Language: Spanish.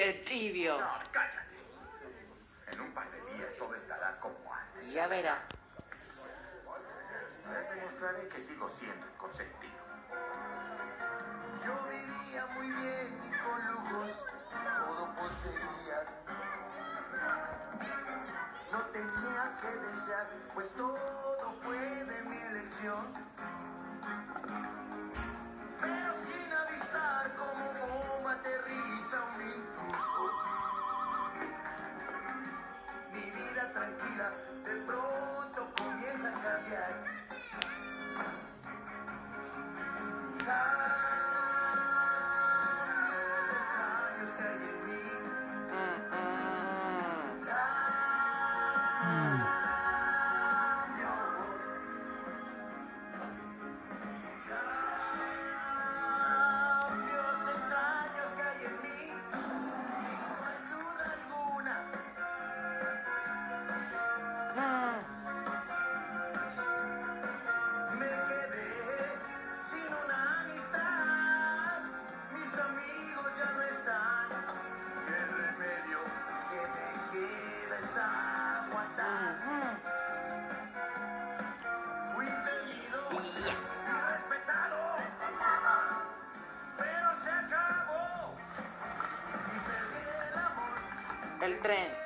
qué tibio. No, cállate. En un par de días todo estará como antes. Ya verá. Les demostraré que sigo siendo el consentido. Yo vivía muy bien y con lujos, todo poseía. No tenía que desear, pues todo fue de mi elección. Pero sin avisar, como bomba aterriza un intruso. Mi vida tranquila de pronto comienza a cambiar. El tren.